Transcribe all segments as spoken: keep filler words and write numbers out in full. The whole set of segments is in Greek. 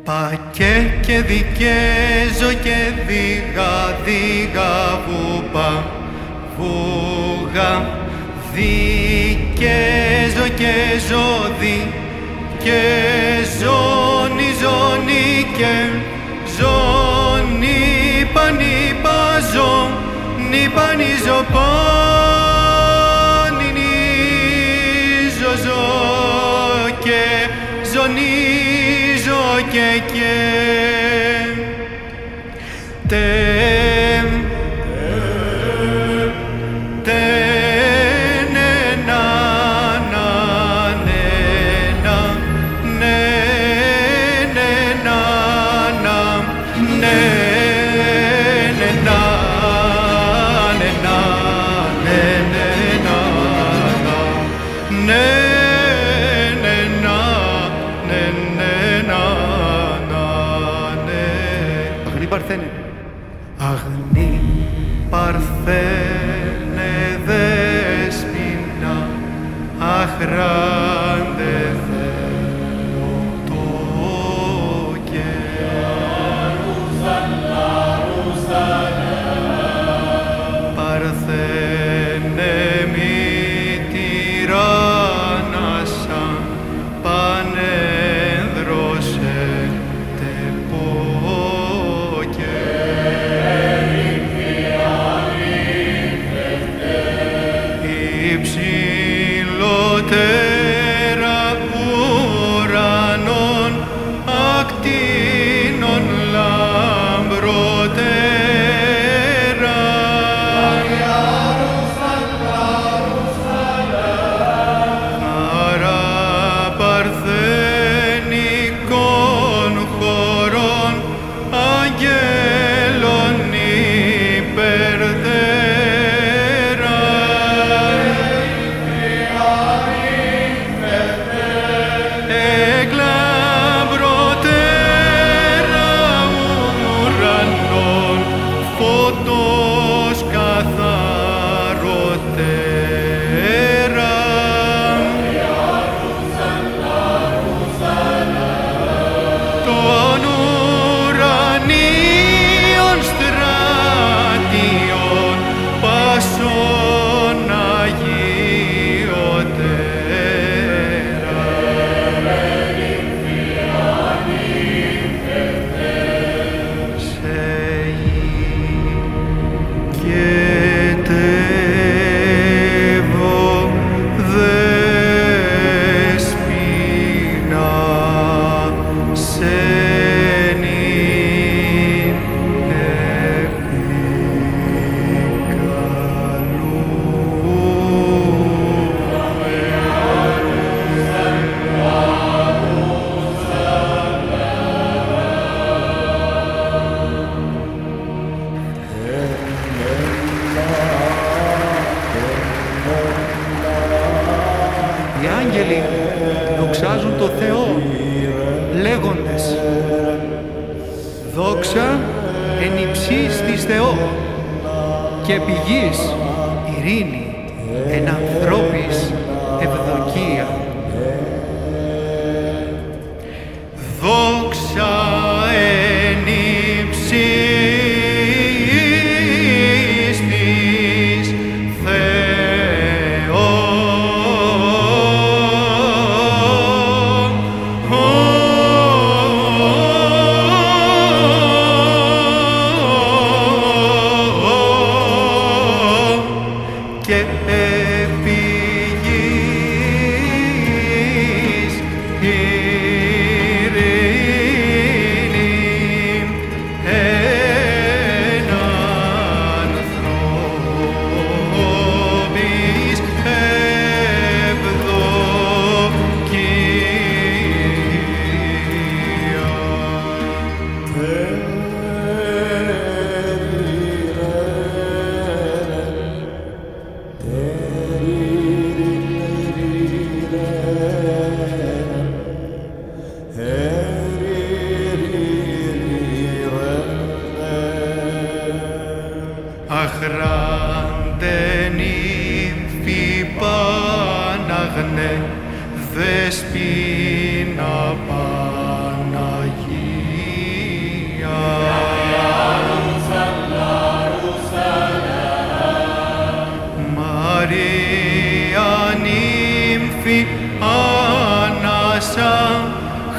Πακέ και δικέζω και δίγα, δίγα βούπα, βούγα, δικέζω και ζώδι, και ζώνη, ζώνη και ζώνη, πανίπα, ζώνη, πανίζω, πανινίζω, ζω και ζωνίζω και και τε, τε, ναι, να, να, ναι, να, ναι, ναι, να, να, ναι, ναι, να, ναι, να, ναι, ναι, να, να, ναι, ναι, να, ναι, ναι, να, να, ναι. Αγνή Παρθένε. Αγνή Παρθένε δέσποινα, αχράντε Θεοτόκε. Παρθένε μη τυράννασα, πανένδρωσε τεπόκε. Υψηλότερα ουρανών, ακτίνων λαμπρότερα. Χαρά παρθενικών χωρών, αγγέλων υπερδέρα. Φωτός καθαρότερα. Των ουρανίων στρατιών πάσων αγιωτέρα. Και τεύω δέσποινα σένην Οι άγγελοι δοξάζουν το Θεό, λέγοντες δόξα εν υψής της Θεό και επί γης ειρήνη, εν ανθρώπης ευδοκία. Δόξα εν υψής της Θεό. Και επί γης ειρήνη, εν ανθρώπης αχράντε νύμφη Παναγνέ, δέσποινα Παναγία.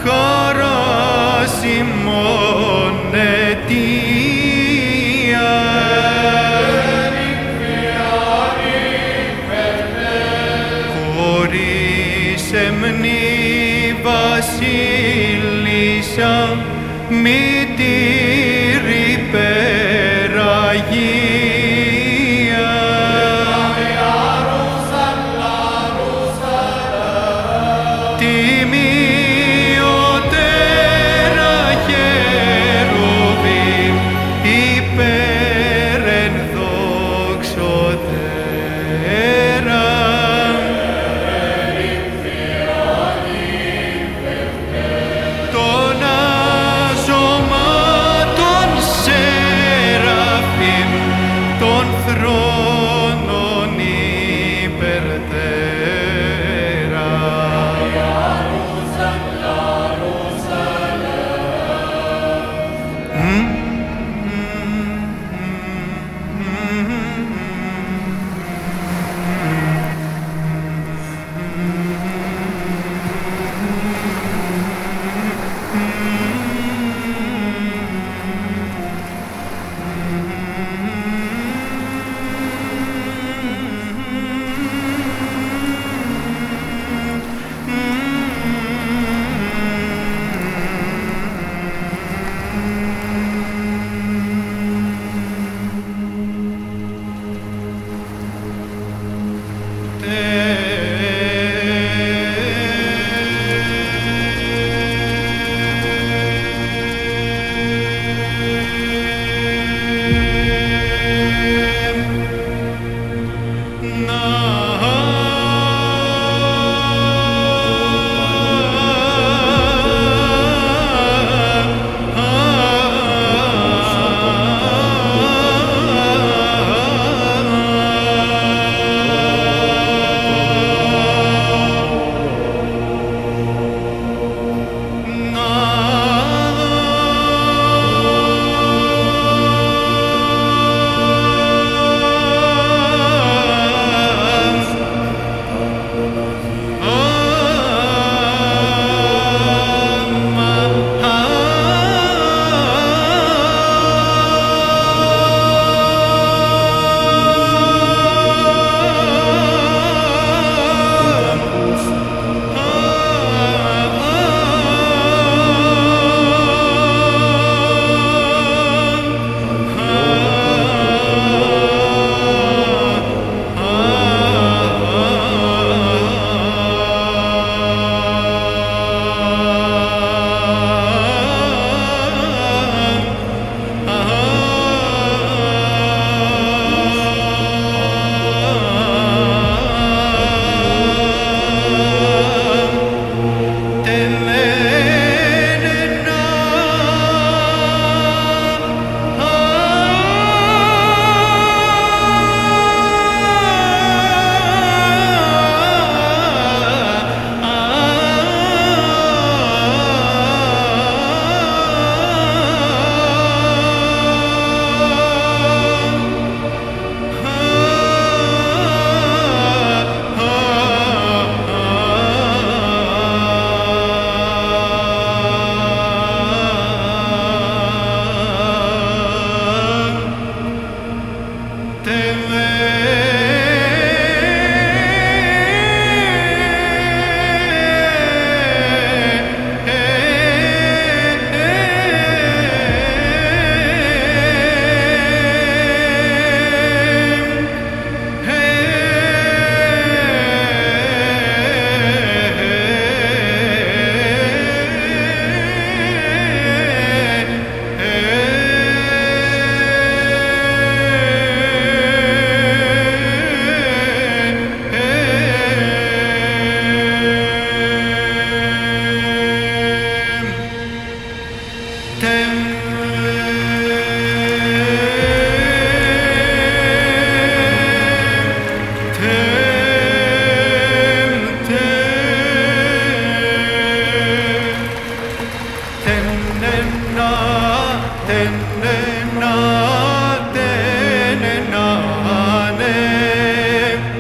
χαράς ημών αιτία. Χωρίς εμνή βασίλισσα μητήρ υπεραγία. Τιμιωτέρα χερουβίμ υπέρ εν δόξωτέρα. Των αζωμάτων σεραφείμ των θρόνων υπερτέρα.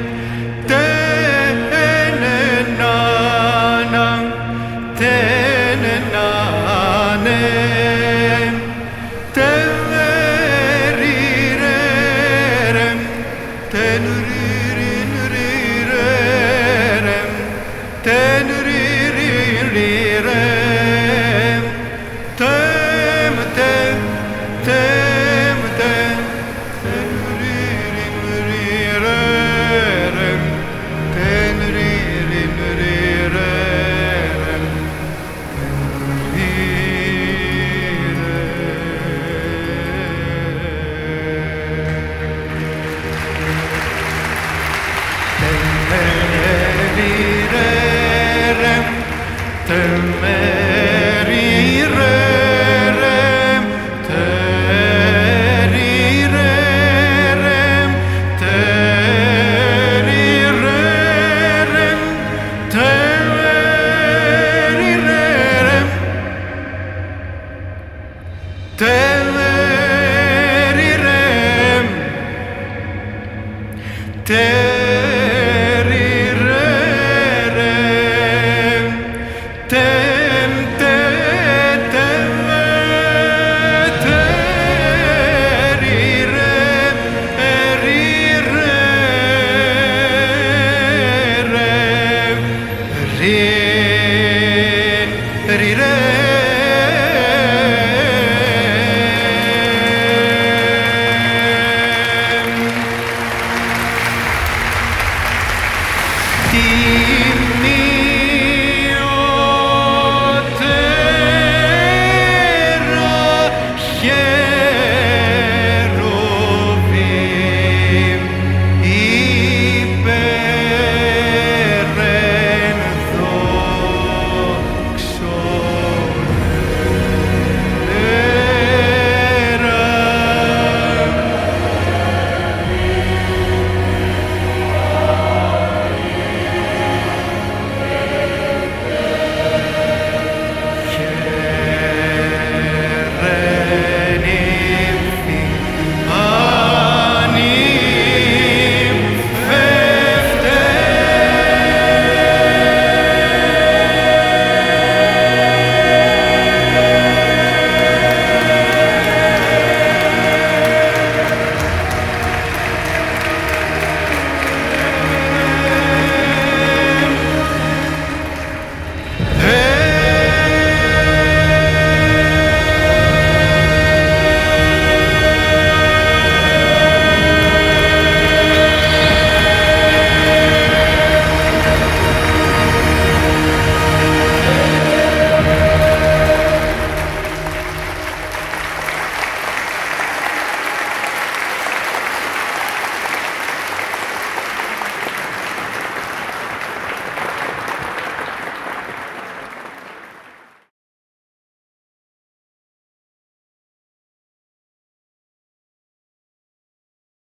Te Ri, ri, re.